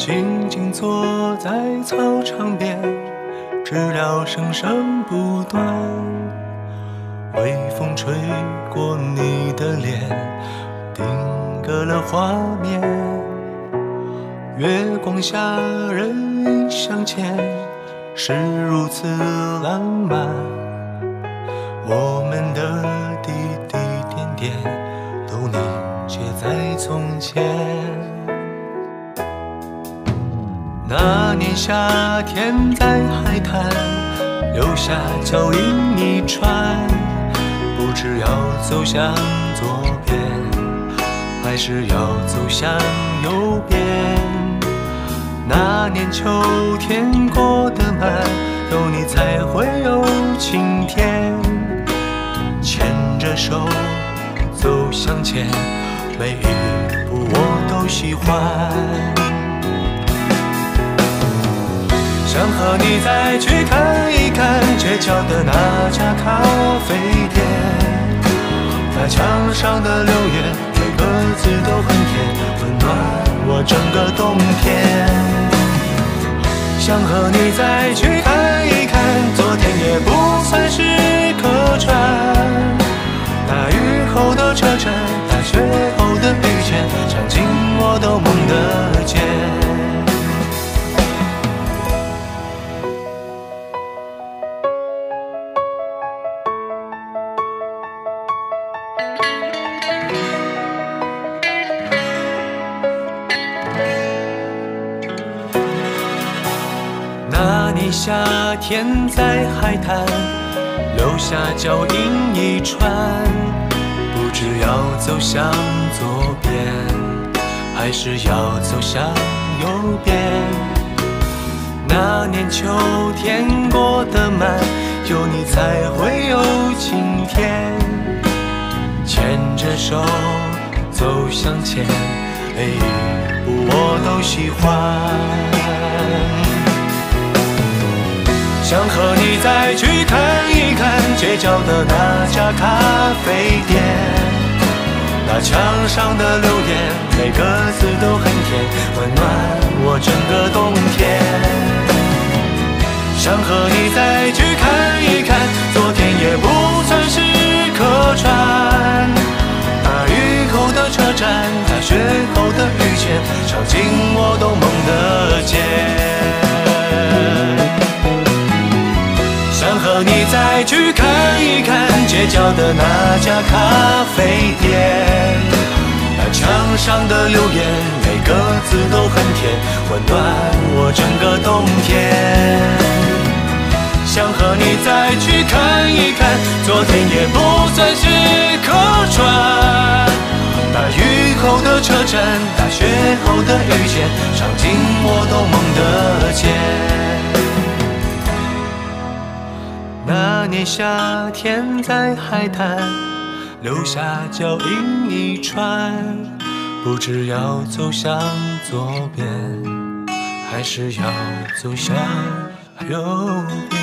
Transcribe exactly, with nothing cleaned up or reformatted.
静静坐在操场边，知了声声不断，微风吹过你的脸，定格了画面。月光下人影相牵，是如此浪漫。我们的滴滴点点都凝结在从前。那年夏天在海滩留下脚印一串，不知要走向左边还是要走向右边。那年秋天过得慢，有你才会有晴天。牵着手走向前，每一步我都喜欢。想和你再去看一看街角的那家咖啡店，那墙上的留言每个字都很甜，温暖我整个冬天。想和你再去看一看，昨天也不算是客串。大雨后的车站，大雪后的遇见，场景我都梦得见。那年夏天在海滩留下脚印一串，不知要走向左边还是要走向右边。那年秋天过得慢，有你才会有晴天。牵着手走向前，每一步我都喜欢。想和你再去看一看街角的那家咖啡店，那墙上的留言每个字都很甜，温暖我整个冬天。想和你再去看一看，昨天也不算是客串。大雨后的车站，大雪后的遇见，场景我都梦得见。想和你再去看一看街角的那家咖啡店，那墙上的留言每个字都很甜，温暖我整个冬天。想和你再去看一看，昨天也不算是客串。大雨后的车站，大雪后的遇见，场景我都梦得见。那年夏天在海滩留下脚印一串，不知要走向左边还是要走向右边。